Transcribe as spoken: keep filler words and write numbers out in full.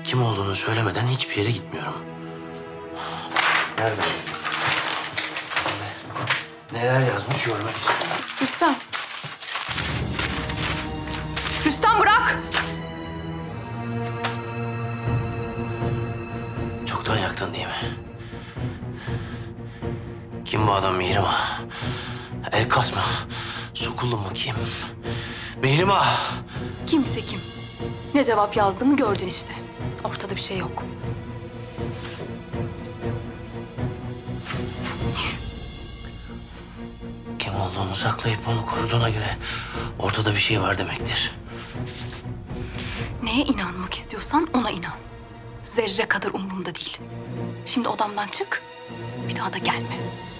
Kim olduğunu söylemeden hiçbir yere gitmiyorum. Nerede? Neler yazmış görmek istiyorum. Rüstem. Rüstem bırak! Çoktan yaktın değil mi? Kim bu adam Mihrimah? Elkas mı? Sokullu mu kim? Mihrimah! Kimse kim? Ne cevap yazdığımı gördün işte. Ortada bir şey yok. Kim olduğunu saklayıp onu koruduğuna göre ortada bir şey var demektir. Neye inanmak istiyorsan ona inan. Zerre kadar umurumda değil. Şimdi odamdan çık, bir daha da gelme.